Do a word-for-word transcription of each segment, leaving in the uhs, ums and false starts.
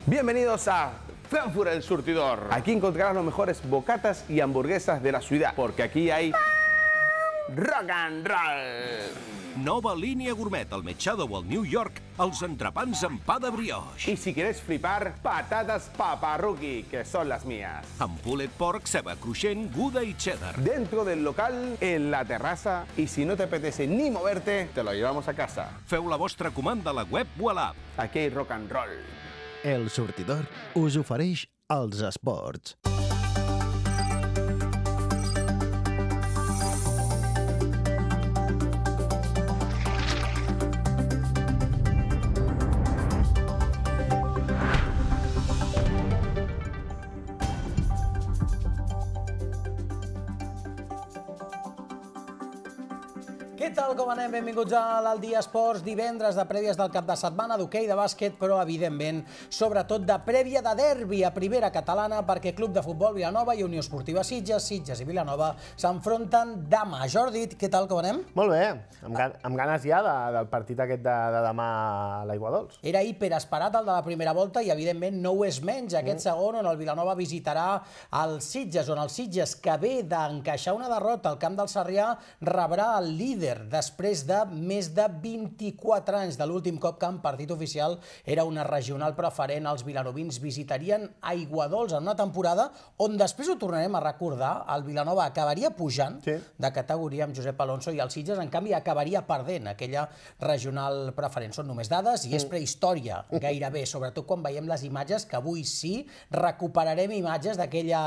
Bienvenidos a Frankfurt el Surtidor. Aquí encontrarás los mejores bocatas y hamburguesas de la ciudad, porque aquí hay rock and roll. Nova línia gourmet al Machado o al New York, els entrepans amb pa de brioche. Y si quieres flipar, patatas paparruqui, que son las mías. Amb pulled pork, ceba cruixent, Gouda i cheddar. Dentro del local, en la terraza, y si no te apetece ni moverte, te lo llevamos a casa. Feu la vostra comanda a la web o a l'app. Aquí hay rock and roll. El Surtidor us ofereix els esports. Què tal, com anem? Benvinguts a l'Aldia Esports, divendres de prèvies del cap de setmana d'hoquei, de bàsquet, però, evidentment, sobretot de prèvia de derbi a primera catalana, perquè Club de Futbol Vilanova i Unió Esportiva Sitges, Sitges i Vilanova s'enfronten demà. Jordi, què tal, com anem? Molt bé, amb, gan amb ganes ja de, del partit aquest de, de demà a l'Aigua Dols. Era hiperesperat el de la primera volta i, evidentment, no ho és menys aquest mm. segon, on el Vilanova visitarà el Sitges, on el Sitges, que ve d'encaixar una derrota al camp del Sarrià, rebrà el líder després de més de vint-i-quatre anys de l'últim cop que en partit oficial era una regional preferent. Els vilanovins visitarien Aiguadols en una temporada on, després ho tornarem a recordar, el Vilanova acabaria pujant sí. de categoria amb Josep Alonso i el Sitges, en canvi, acabaria perdent aquella regional preferent. Són només dades i és prehistòria, gairebé, sobretot quan veiem les imatges, que avui sí recuperarem imatges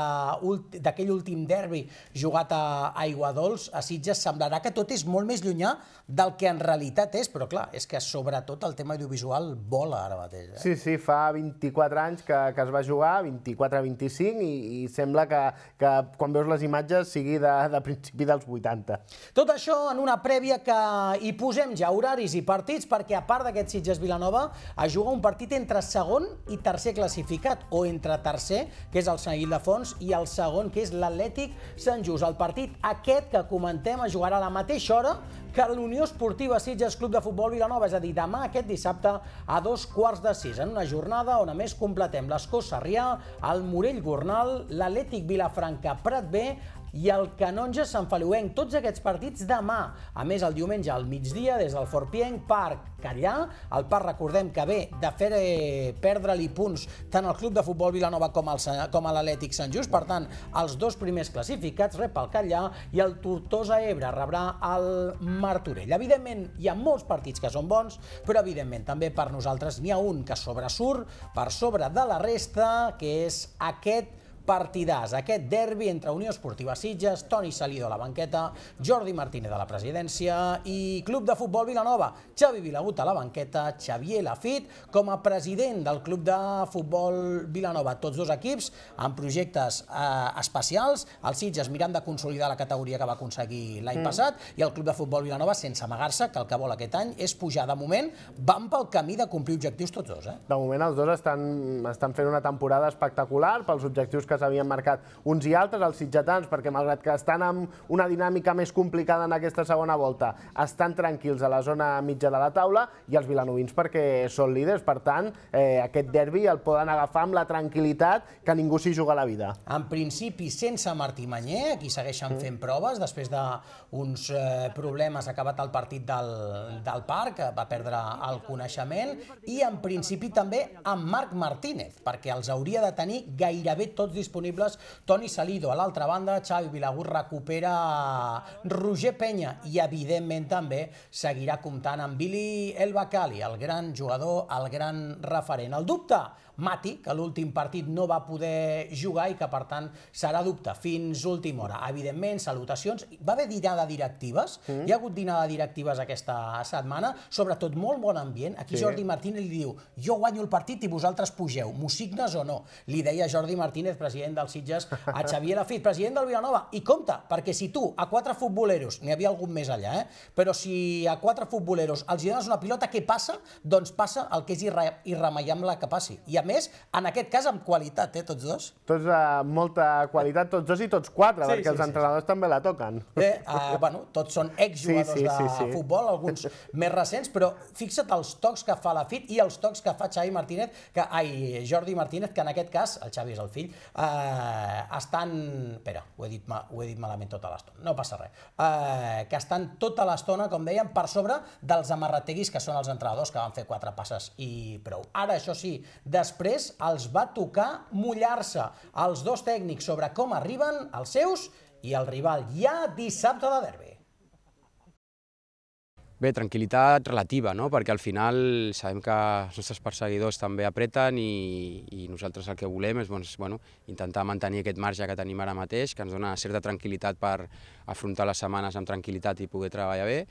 d'aquell últim derbi jugat a Aiguadols. A Sitges semblarà que tot és molt més llunyà del que en realitat és, però clar, és que sobretot el tema audiovisual vola ara mateix. Eh? Sí, sí, fa vint-i-quatre anys que, que es va jugar, vint-i-quatre a vint-i-cinc, i, i sembla que, que quan veus les imatges sigui de, de principi dels vuitanta. Tot això en una prèvia que hi posem ja horaris i partits, perquè a part d'aquest Sitges-Vilanova es juga un partit entre segon i tercer classificat, o entre tercer, que és el Sant Ildefons, i el segon, que és l'Atlètic Sant Just. El partit aquest que comentem es jugarà a la mateixa hora que l'Unió Esportiva Sitges Club de Futbol Vilanova, és a dir, demà, aquest dissabte, a dos quarts de sis, en una jornada on a més completem l'Escó Sarrià, el Morell Gornal, l'Atlètic Vilafranca Prat B i el Canonja Sant Feliuenc. Tots aquests partits demà. A més, el diumenge al migdia, des del Forpienc, Parc Callà. El Parc, recordem que ve de fer perdre-li punts tant al Club de Futbol Vilanova com a l'Atlètic Sant Just. Per tant, els dos primers classificats rep el Callà i el Tortosa Ebre rebrà el Martorell. Evidentment, hi ha molts partits que són bons, però evidentment també per nosaltres n'hi ha un que sobresurt per sobre de la resta, que és aquest partidàs, aquest derbi entre Unió Esportiva Sitges, Toni Salido a la banqueta, Jordi Martínez a la presidència i Club de Futbol Vilanova, Xavi Vilagut a la banqueta, Xavier Lafit com a president del Club de Futbol Vilanova. Tots dos equips amb projectes eh, especials, el Sitges mirant de consolidar la categoria que va aconseguir l'any mm. passat, i el Club de Futbol Vilanova sense amagar-se, que el que vol aquest any és pujar. De moment van pel camí de complir objectius tots dos. Eh? De moment els dos estan, estan fent una temporada espectacular pels objectius que s'havien marcat uns i altres, els sitgetans, perquè malgrat que estan amb una dinàmica més complicada en aquesta segona volta, estan tranquils a la zona mitja de la taula, i els vilanovins perquè són líders. Per tant, eh, aquest derbi el poden agafar amb la tranquil·litat que ningú s'hi juga la vida. En principi, sense Martí Manyer, aquí segueixen fent proves, després d'uns eh, problemes ha acabat el partit del, del Parc, va perdre el coneixement, i en principi també amb Marc Martínez, perquè els hauria de tenir gairebé tots disponibles. Toni Salido a l'altra banda, Xavi Vilagut recupera Roger Penya i, evidentment, també seguirà comptant amb Billy El Bacali, el gran jugador, el gran referent. El dubte, Mati, que l'últim partit no va poder jugar i que, per tant, serà dubte fins última hora. Evidentment, salutacions. Va haver dinada directives, mm. hi ha hagut dinada directives aquesta setmana, sobretot molt bon ambient. Aquí sí. Jordi Martínez li diu, jo guanyo el partit i vosaltres pugeu, m'ho signes o no? Li deia Jordi Martínez, president del Sitges, a Xavier Lafitte, president del Vilanova. I compte, perquè si tu a quatre futboleros, n'hi havia algun més allà, eh? però si a quatre futboleros els dones una pilota, què passa? Doncs passa el que és irre irremeiable que passi. I a més, en aquest cas, amb qualitat, eh, tots dos. Tots amb molta qualitat, tots dos i tots quatre, Sí, perquè sí, els sí, entrenadors també la toquen. Eh, uh, bueno, tots són exjugadors Sí, sí, sí, sí. de futbol, alguns més recents, però fixa't els tocs que fa Lafitte i els tocs que fa Xavi Martínez, que, ai, Jordi Martínez, que en aquest cas, el Xavi és el fill, eh, estan... Espera, ho he dit, ho he dit malament tota l'estona, no passa res. Eh, que estan tota l'estona, com dèiem, per sobre dels amarrateguis, que són els entrenadors que van fer quatre passes i prou. Ara, això sí, després els va tocar mullar-se els dos tècnics sobre com arriben els seus i el rival ja dissabte de derbi. Bé, tranquil·litat relativa, no? Perquè al final sabem que els nostres perseguidors també apreten i, i nosaltres el que volem és doncs, bueno, intentar mantenir aquest marge que tenim ara mateix, que ens dona certa tranquil·litat per afrontar les setmanes amb tranquil·litat i poder treballar bé.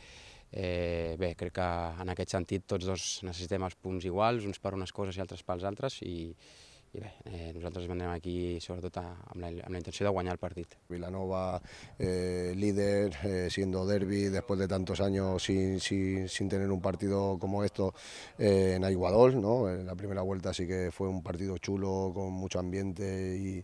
Eh, bé, crec que en aquest sentit tots dos necessitem els punts iguals, uns per unes coses i altres pels altres, i, i bé, eh, nosaltres vendrem aquí sobretot a, amb, la, amb la intenció de guanyar el partit. Vilanova, eh, líder, eh, siendo derbi, después de tantos años sin, sin, sin tener un partido como esto eh, en Aiguadol, ¿no? En la primera vuelta sí que fue un partido chulo, con mucho ambiente y,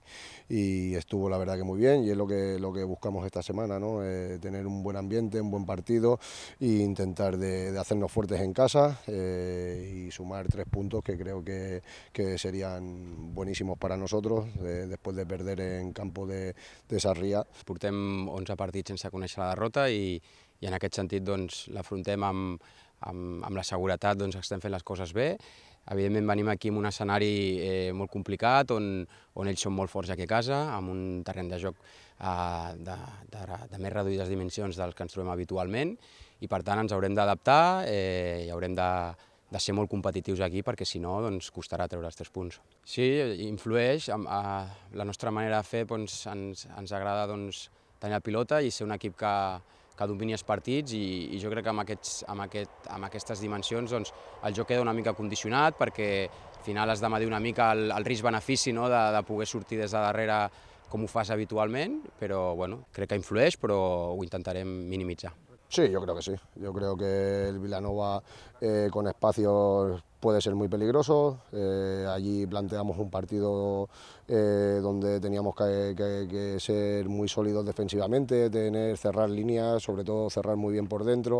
y estuvo la verdad que muy bien, y es lo que, lo que buscamos esta semana, ¿no? Eh, tener un buen ambiente, un buen partido e intentar de, de hacernos fuertes en casa eh, y sumar tres puntos que creo que, que serían buenísimos para nosotros, eh, después de perder en campo de, de Sarrià. Portem onze partits sense conèixer la derrota i, i en aquest sentit doncs, l'afrontem amb, amb, amb la seguretat doncs, que estem fent les coses bé. Evidentment venim aquí en un escenari eh, molt complicat, on, on ells són molt forts aquí a casa, amb un terreny de joc eh, de, de, de més reduïdes dimensions dels que ens trobem habitualment, i per tant ens haurem d'adaptar eh, i haurem de, de ser molt competitius aquí, perquè si no doncs, costarà treure els tres punts. Sí, influeix, a, a la nostra manera de fer doncs, ens, ens agrada doncs, tenir la pilota i ser un equip que, que domini els partits, i, i jo crec que amb, aquests, amb, aquest, amb aquestes dimensions doncs, el joc queda una mica condicionat, perquè al final has de medir una mica el, el risc-benefici, no? de, de poder sortir des de darrere com ho fas habitualment, però bueno, crec que influeix, però ho intentarem minimitzar. Sí, yo creo que sí. Yo creo que el Vilanova eh, con espacios puede ser muy peligroso. Eh, allí planteamos un partido eh, donde teníamos que, que, que ser muy sólidos defensivamente, tener, cerrar líneas, sobre todo cerrar muy bien por dentro.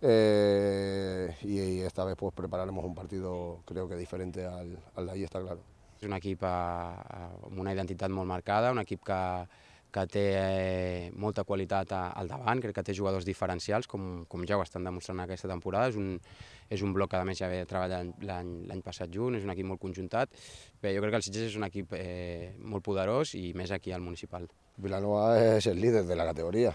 Eh, y, y esta vez pues prepararemos un partido creo que diferente al, al de ahí, está claro. És un equip amb una identitat molt marcada, un equip que que té eh, molta qualitat al davant, crec que té jugadors diferencials, com, com ja ho estan demostrant aquesta temporada. És un, és un bloc que a més ja ve treballant l'any passat junt, és un equip molt conjuntat. Bé, jo crec que el Sitges és un equip eh, molt poderós, i més aquí al municipal. Vilanova es el líder de la categoría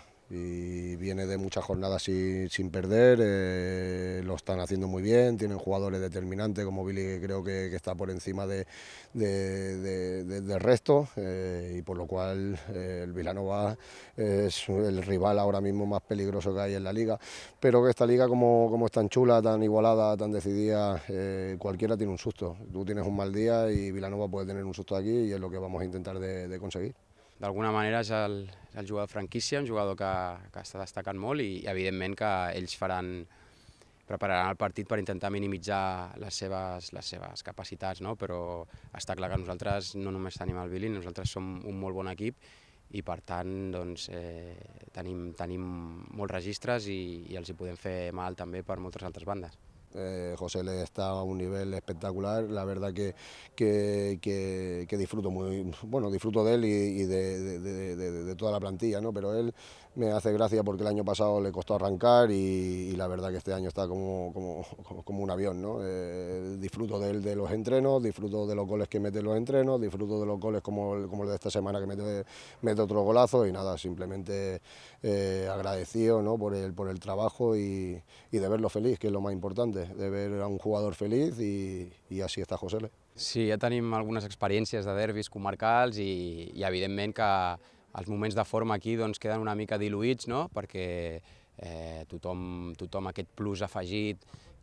y viene de muchas jornadas sin, sin perder, eh, lo están haciendo muy bien, tienen jugadores determinantes como Billy, que creo que, que está por encima de, de, de, de, del resto, eh, y por lo cual eh, el Vilanova es el rival ahora mismo más peligroso que hay en la liga, pero que esta liga como, como es tan chula, tan igualada, tan decidida, eh, cualquiera tiene un susto. Tú tienes un mal día y Vilanova puede tener un susto aquí, y es lo que vamos a intentar de, de conseguir. D'alguna manera és el, el jugador franquícia, un jugador que, que està destacant molt, i evidentment que ells faran, prepararan el partit per intentar minimitzar les seves, les seves capacitats, no? Però està clar que nosaltres no només tenim el Billy, nosaltres som un molt bon equip, i per tant doncs, eh, tenim, tenim molts registres i, i els hi podem fer mal també per moltes altres bandes. Eh, José le está a un nivel espectacular, la verdad que, que, que, que disfruto muy, bueno, disfruto de él y, y de, de, de, de, de toda la plantilla, ¿no? Pero él me hace gracia porque el año pasado le costó arrancar, y, y la verdad que este año está como, como, como un avión, ¿no? Eh, disfruto de él, de los entrenos, disfruto de los goles que mete en los entrenos, disfruto de los goles como el, como el de esta semana, que mete, mete otro golazo, y nada, simplemente eh, agradecido, ¿no? por, el, por el trabajo y, y de verlo feliz, que es lo más importante, de ver a un jugador feliz, y, y así està José. Sí, ja tenim algunes experiències de derbis comarcals, i, i evidentment que els moments de forma aquí doncs, queden una mica diluïts, no? Perquè eh, tothom, tothom aquest plus afegit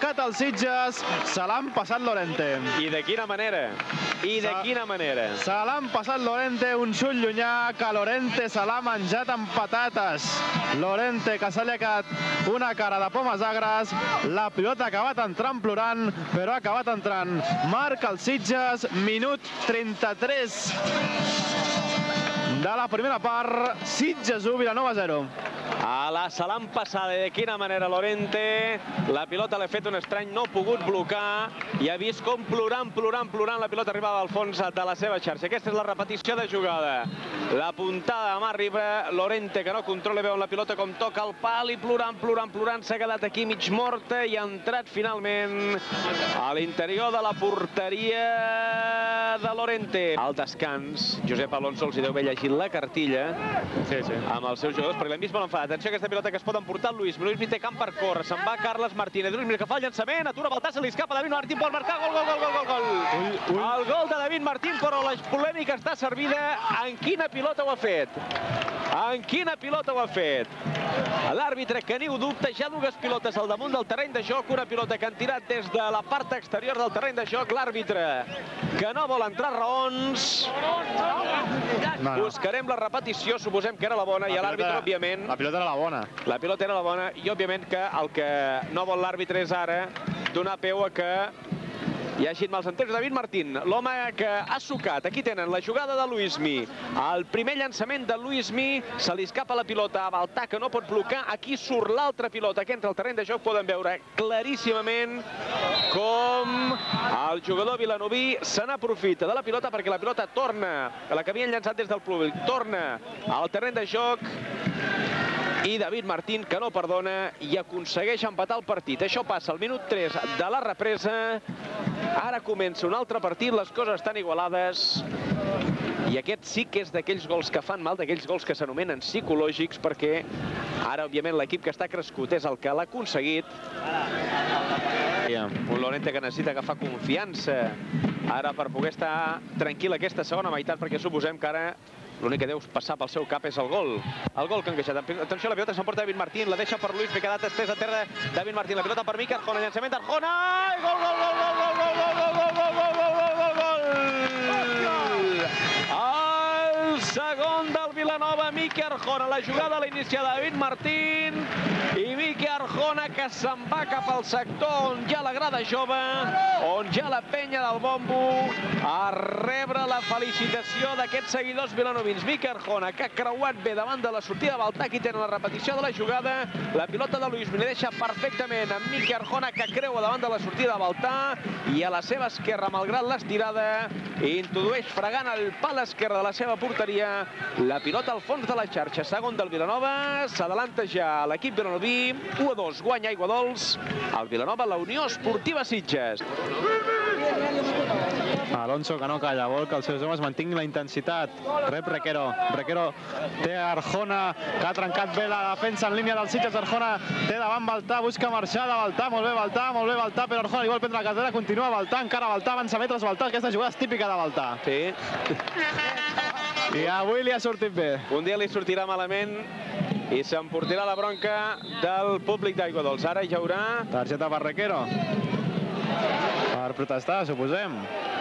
trencat el Sitges, se l'han passat Lorente. I de quina manera? I de quina manera? Se l'han passat Lorente, un xut llunyà, que Lorente se l'ha menjat amb patates. Lorente, que se li ha quedat una cara de pomes agres, la pilota ha acabat entrant plorant, però ha acabat entrant. Marca el Sitges, minut trenta-tres de la primera part, Sitges u, Vilanova zero. A la se l'han passada, de quina manera Lorente, la pilota l'ha fet un estrany, no ha pogut blocar i ha vist com plorant, plorant, plorant la pilota arribava al fons de la seva xarxa. Aquesta és la repetició de jugada. La puntada de mà arriba, Lorente que no controla, veu la pilota com toca el pal i plorant, plorant, plorant, s'ha quedat aquí mig morta i ha entrat finalment a l'interior de la porteria de Lorente. Al descans, Josep Alonso els hi deu haver llegit la cartilla amb els seus jugadors, perquè l'hem vist molt enfadat. Atenció a aquesta pilota que es pot emportar el Luismi. Luismi té camp per córrer, se'n va Carles Martínez. Luismi que fa el llançament, atura Baltà, se li escapa David Martín, pot marcar, gol, gol, gol, gol, gol. El gol de David Martín, però la polèmica està servida. En quina pilota ho ha fet? En quina pilota ho ha fet? L'àrbitre que ni ho dubta, ja dues pilotes al damunt del terreny de joc, una pilota que han tirat des de la part exterior del terreny de joc, l'àrbitre que no vol entrar raons. Buscarem la repetició, suposem que era la bona, i l'àrbitre, òbviament... La pilota era la bona. La pilota era la bona, i òbviament que el que no vol l'àrbitre és ara donar peu a que hi hagi malentès. David Martín, l'home que ha sucat. Aquí tenen la jugada de Luismi. El primer llançament de Luismi, se li escapa la pilota a Baltà, que no pot blocar. Aquí surt l'altra pilota que entra al terreny de joc. Poden veure claríssimament com el jugador vilanoví se n'aprofita de la pilota, perquè la pilota torna, la que havien llançat des del públic, torna al terreny de joc. I David Martín, que no perdona, i aconsegueix empatar el partit. Això passa al minut tres de la represa. Ara comença un altre partit, les coses estan igualades. I aquest sí que és d'aquells gols que fan mal, d'aquells gols que s'anomenen psicològics, perquè ara, òbviament, l'equip que està crescut és el que l'ha aconseguit. Un Lorente que necessita agafar confiança ara per poder estar tranquil aquesta segona meitat, perquè suposem que ara l'únic que deu passar pel seu cap és el gol. El gol que ha encaixat. Atenció, la pilota s'emporta David Martín, la deixa per Luis, que ha quedat estès a terra David Martín. La pilota per Miqui Arjona, llançament d'Arjona, i gol, gol, gol, gol, gol, gol, gol, gol, gol, gol, gol, gol, gol, el segon del Vilanova, Miqui Arjona. La jugada a l'inici de David Martín i Miqui Arjona que se'n va cap al sector on hi ha la grada jove, on hi ha la penya del bombo, a rebre la felicitació d'aquests seguidors vilanovins. Miqui Arjona, que ha creuat bé davant de la sortida de Baltà. Aquí tenen la repetició de la jugada. La pilota de Luismi li deixa perfectament amb Miqui Arjona, que creua davant de la sortida de Baltà, i a la seva esquerra, malgrat l'estirada, introdueix fregant el pal esquerre de la seva porteria. La pilota al fons de la xarxa. Segon del Vilanova, s'adalanta ja l'equip vilanoví. u a dos, guanya Aiguadols. El Vilanova, la Unió Esportiva Sitges. Alonso que no calla, vol que els seus homes mantinguin la intensitat. Rep Requero. Requero té Arjona, que ha trencat bé la defensa en línia del Sitges. Arjona té davant Baltà, busca marxar de Baltà. Molt bé Baltà, molt bé Baltà, però Arjona li vol prendre la cartera. Continua Baltà, encara Baltà, avança metres Baltà. Aquesta jugada és típica de Baltà. Sí. I avui li ha sortit bé. Un dia li sortirà malament i s'emportarà la bronca del públic d'Aiguadols. Ara hi haurà... Targeta per Requero. Per protestar, suposem.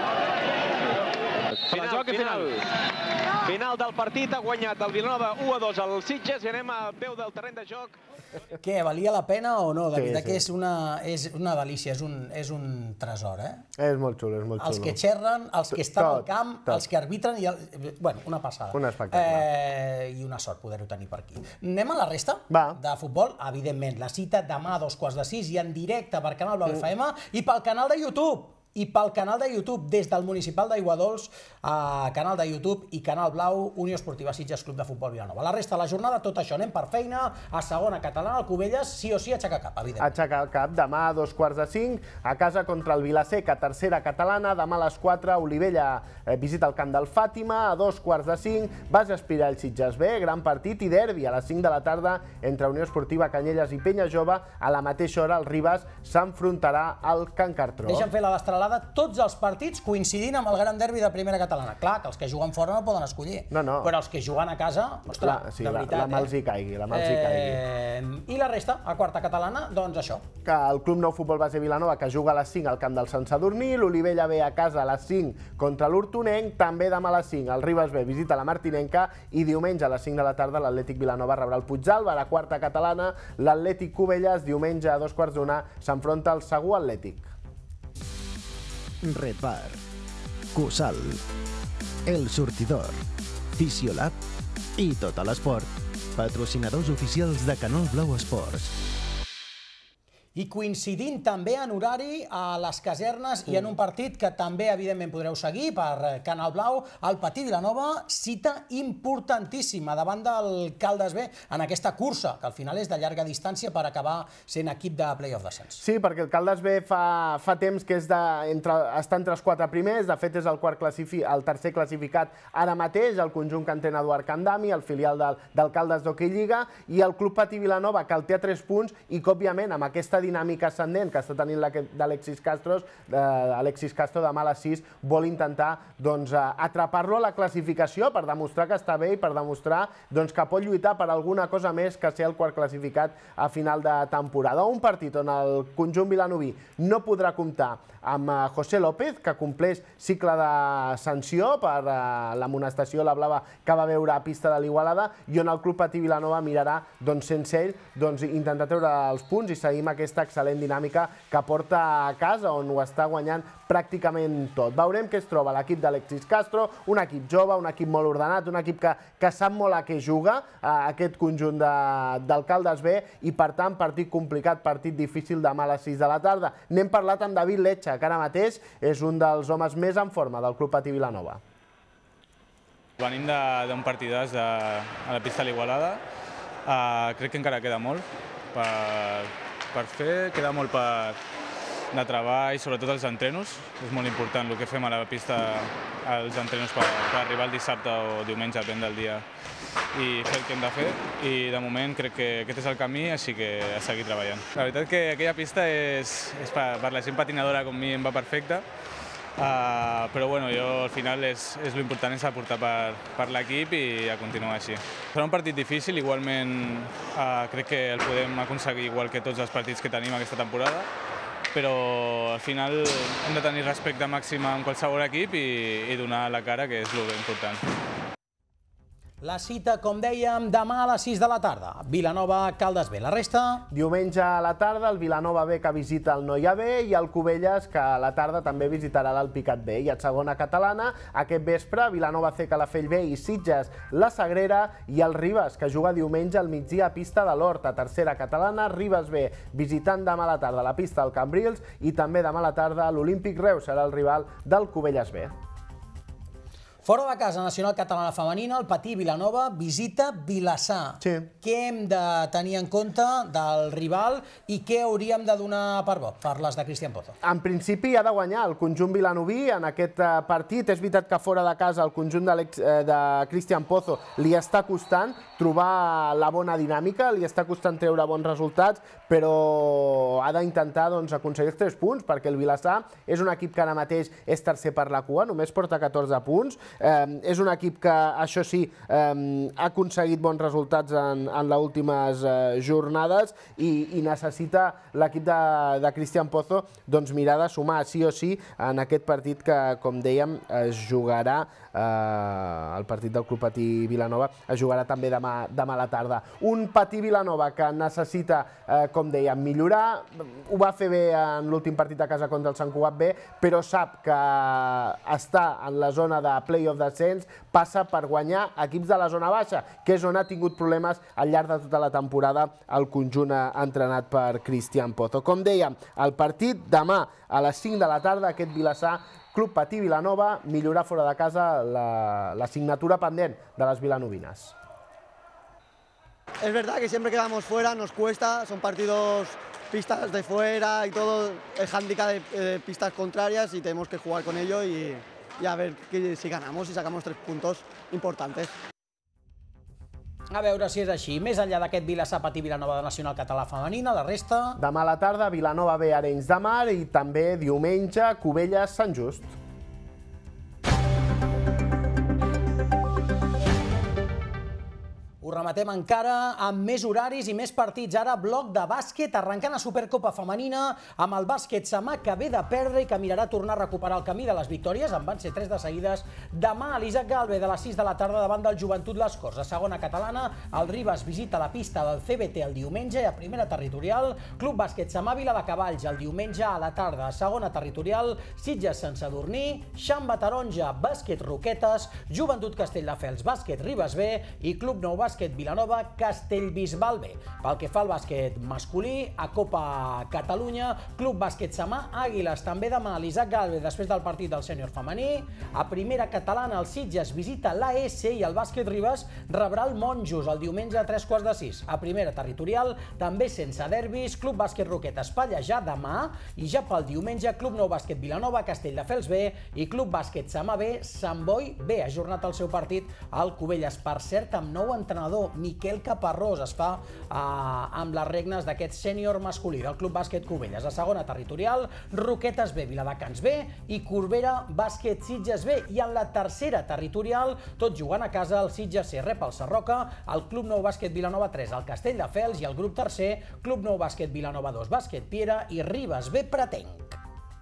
Final, final. Final del partit, ha guanyat el Vilanova u a dos al Sitges i anem a peu del terreny de joc. Què, valia la pena o no? De Sí, veritat sí. que és una, és una delícia, és un, és un tresor, eh? És molt xulo, és molt xulo. Els que xerren, els que estan al Tot, camp, tot. els que arbitren i... El... Bueno, una passada. Un espectacle. Eh, I una sort poder-ho tenir per aquí. Anem a la resta Va. de futbol. Evidentment, la cita demà a dos quarts de sis i en directe per Canal Blau F M i pel canal de YouTube. I pel canal de YouTube, des del Municipal d'Aiguadols, a canal de YouTube i Canal Blau, Unió Esportiva Sitges, Club de Futbol Vilanova. La resta de la jornada, tot això, anem per feina, a segona catalana, al Cubelles, sí o sí, aixecar cap, evidentment. Aixecar el cap, demà a dos quarts de cinc, a casa contra el Vilaseca, tercera catalana, demà a les quatre, Olivella eh, visita el camp del Fàtima, a dos quarts de cinc, Base Espiral Sitges B, gran partit, i derbi a les cinc de la tarda entre Unió Esportiva Canyelles i Penya Jove, a la mateixa hora el Ribas s'enfrontarà al Can Cartró. Deixa'm fer la vestra Igualada tots els partits coincidint amb el gran derbi de primera catalana. Clar, que els que juguen fora no poden escollir, no, no. però els que juguen a casa, ostres, sí, de la, veritat. La mal hi caigui, la mal hi caigui. Eh, I la resta, a quarta catalana, doncs això. Que el Club Nou Futbol Base Vilanova, que juga a les cinc al camp del Sant Sadurní, l'Olivella B a casa a les cinc contra l'Hortonenc, també demà a les cinc el Ribes B visita la Martinenca i diumenge a les cinc de la tarda l'Atlètic Vilanova rebrà el Puigdàlber. A la quarta catalana, l'Atlètic Cubelles, diumenge a dos quarts d'una, s'enfronta al Segur Atlètic. Red Bar, Cusal, El Sortidor, Fisiolab i Total Esport, patrocinadors oficials de Canal Blau Esports. I coincidint també en horari a les casernes i en un partit que també, evidentment, podreu seguir per Canal Blau, el Patí Vilanova, cita importantíssima davant del Caldes B en aquesta cursa, que al final és de llarga distància per acabar sent equip de play-off descens. Sí, perquè el Caldes B fa, fa temps que és de, entre, està entre els quatre primers, de fet és el, quart classifi, el tercer classificat ara mateix, el conjunt que entén Eduard Candami, el filial del, del Caldes d'Hockey Lliga, i el Club Patí Vilanova, que el té a tres punts i que, òbviament, amb aquesta dinàmica ascendent que està tenint d'Alexis Castro, Alexis Castro demà a les sis vol intentar doncs, atrapar-lo a la classificació per demostrar que està bé i per demostrar doncs, que pot lluitar per alguna cosa més que ser el quart classificat a final de temporada. Un partit on el conjunt vilanoví no podrà comptar amb José López, que compleix cicle de sanció per l'amonestació la blava que va veure a pista de l'Igualada, i on el Club Patí Vilanova mirarà doncs, sense ell doncs, intentar treure els punts i seguir amb aquesta excel·lent dinàmica que porta a casa, on ho està guanyant pràcticament tot. Veurem què es troba l'equip d'Alexis Castro, un equip jove, un equip molt ordenat, un equip que, que sap molt a què juga, a aquest conjunt de, del Caldes B, i per tant, partit complicat, partit difícil demà a les sis de la tarda. N'hem parlat amb David Letxa, que ara mateix és un dels homes més en forma del Club Patí Vilanova. Venim d'un partidàs de, a la pista de l'Igualada. Uh, crec que encara queda molt per, per fer, queda molt per, de treball, sobretot els entrenos. És molt important el que fem a la pista, als entrenos per, per arribar el dissabte o diumenge, depèn del dia, i fer el que hem de fer. I de moment crec que aquest és el camí, així que a seguir treballant. La veritat que aquella pista és, és per, per la gent patinadora com mi em va perfecta. Uh, però bueno, jo al final és, és l'important és aportar per, per l'equip i a continuar així. Serà un partit difícil, igualment uh, crec que el podem aconseguir igual que tots els partits que tenim aquesta temporada, però al final hem de tenir respecte màxim amb qualsevol equip i, i donar la cara, que és l'important. La cita, com dèiem, demà a les sis de la tarda. Vilanova, Caldes B. La resta? Diumenge a la tarda, el Vilanova B que visita el Noia B i el Cubelles que a la tarda també visitarà l'Alpicat B. I a segona catalana, aquest vespre, Vilanova C, Calafell B i Sitges, la Sagrera, i el Ribes, que juga diumenge al migdia a pista de l'Hort. A tercera catalana, Ribes B visitant demà a la tarda la pista del Cambrils, i també demà a la tarda l'Olímpic Reus serà el rival del Cubelles B. Fora de casa nacional catalana femenina, el Patí Vilanova visita Vilassar. Sí. Què hem de tenir en compte del rival i què hauríem de donar per bo per les de Cristian Pozo? En principi ha de guanyar el conjunt vilanoví en aquest partit. És veritat que fora de casa el conjunt de Cristian Pozo li està costant trobar la bona dinàmica, li està costant treure bons resultats, però ha d'intentar doncs, aconseguir els tres punts, perquè el Vilassar és un equip que ara mateix és tercer per la cua, només porta catorze punts. Eh, és un equip que, això sí, eh, ha aconseguit bons resultats en, en les últimes eh, jornades i, i necessita l'equip de, de Cristian Pozo doncs, mirar de sumar sí o sí en aquest partit que, com dèiem, es jugarà, eh, el partit del Club Patí Vilanova, es jugarà també demà, demà a la tarda. Un Patí Vilanova que necessita, eh, com dèiem, millorar. Ho va fer bé en l'últim partit a casa contra el Sant Cugat B, però sap que està en la zona de play-off descens, passa per guanyar equips de la zona baixa, que és on ha tingut problemes al llarg de tota la temporada el conjunt entrenat per Cristian Pozo. Com dèiem, el partit demà a les cinc de la tarda, aquest Vilassar, Club Patí Vilanova, millorar fora de casa l'assignatura pendent de les vilanovines. Es verdad que siempre quedamos fuera, nos cuesta, son partidos, pistas de fuera y todo, el hándicap de, de pistas contrarias y tenemos que jugar con ello y, y a ver que, si ganamos y sacamos tres puntos importantes. A veure si és així. Més enllà d'aquest Vilassar Patí Vilanova de Nacional Català Femenina, la resta... Demà a la tarda, Vilanova B, Arenys de Mar i també diumenge, Cubelles, Sant Just. Ho rematem encara amb més horaris i més partits. Ara bloc de bàsquet, arrencant a Supercopa Femenina amb el bàsquet Samà, que ve de perdre i que mirarà tornar a recuperar el camí de les victòries. En van ser tres de seguides. Demà a l'Isaac Galve de les sis de la tarda davant del Joventut Les Corts. A segona catalana, el Ribes visita la pista del C B T el diumenge i a primera territorial, Club Bàsquet Samà Vila de Cavalls el diumenge a la tarda. A segona territorial, Sitges Sant Sadurní, Xamba Taronja, Bàsquet Roquetes, Joventut Castelldefels, Bàsquet Ribes B i Club Nou Bàsquet Vilanova, Castellbisbal B. Pel que fa al bàsquet masculí, a Copa Catalunya, Club Bàsquet Samà, Àguiles, també demà a l'Isaac Galve després del partit del sènior femení. A primera catalana, el Sitges visita l'A S i el bàsquet Ribes rebrà el Monjos el diumenge a tres quarts de sis. A primera territorial, també sense derbis, Club Bàsquet Roquetes Pallejà demà i ja pel diumenge, Club Nou Bàsquet Vilanova, Castelldefels B i Club Bàsquet Samà B, Sant Boi B. Ha ajornat el seu partit al Cubelles. Per cert, amb nou entrenador, Miquel Caparrós es fa eh, amb les regnes d'aquest sènior masculí del Club Bàsquet Cubelles. A segona territorial, Roquetes B, Viladecans B i Corbera Bàsquet Sitges B. I en la tercera territorial, tot jugant a casa, el Sitges C rep el Sarroca, el Club Nou Bàsquet Vilanova tres, el Castelldefels i el grup tercer, Club Nou Bàsquet Vilanova dos, Bàsquet Piera i Ribes B Pretenc.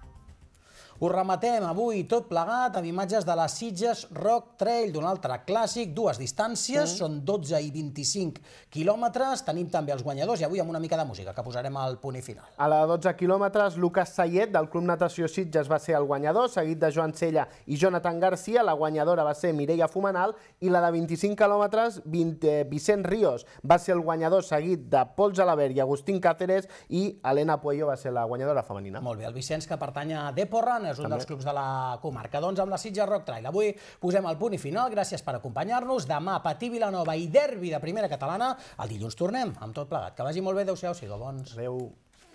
Ho rematem avui tot plegat amb imatges de la Sitges Rock Trail, d'un altre clàssic, dues distàncies, són dotze i vint-i-cinc quilòmetres, tenim també els guanyadors i avui amb una mica de música que posarem al punt i final. A la de dotze quilòmetres, Lucas Sayet del Club Natació Sitges va ser el guanyador, seguit de Joan Sella i Jonathan Garcia, la guanyadora va ser Mireia Fumanal, i la de vint-i-cinc quilòmetres, Vicent Ríos va ser el guanyador, seguit de Pol Jalabert i Agustín Cáceres, i Helena Puello va ser la guanyadora femenina. Molt bé, el Vicenç, que pertany a Deporran, és un dels clubs de la comarca. Doncs amb la Sitges Rock Trail avui posem el punt i final. Gràcies per acompanyar-nos. Demà Patí Vilanova i derbi de primera catalana. El dilluns tornem amb tot plegat. Que vagi molt bé. Adéu-siau, sigueu bons. Adéu.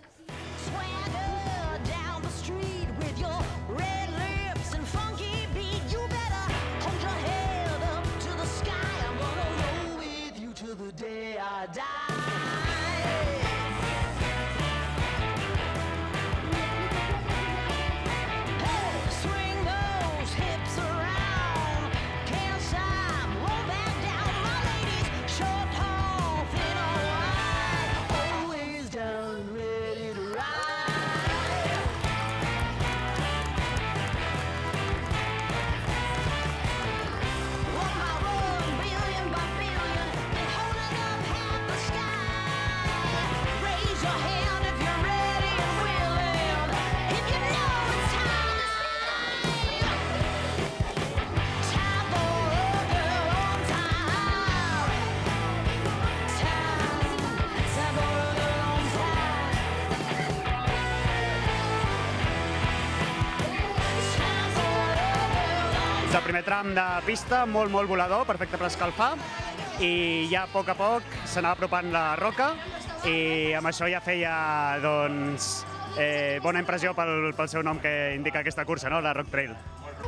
El primer tram de pista, molt, molt volador, perfecte per escalfar, i ja a poc a poc s'anava apropant la roca i amb això ja feia doncs, eh, bona impressió pel, pel seu nom que indica aquesta cursa, no? La Rock Trail.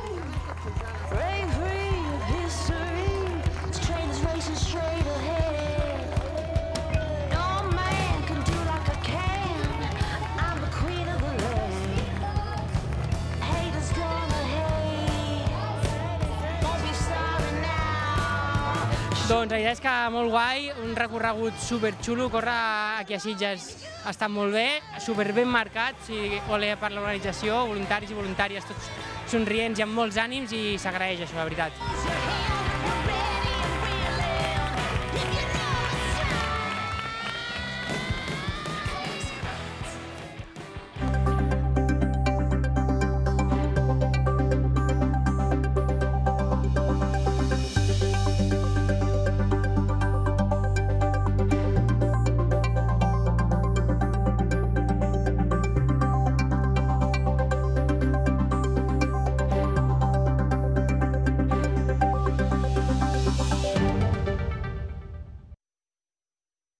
Doncs la idea és que molt guai, un recorregut superxulo, córrer aquí a Sitges ha estat molt bé, super ben marcat, o sigui, ole per l'organització, voluntaris i voluntàries tots somrients i amb molts ànims i s'agraeix això, la veritat.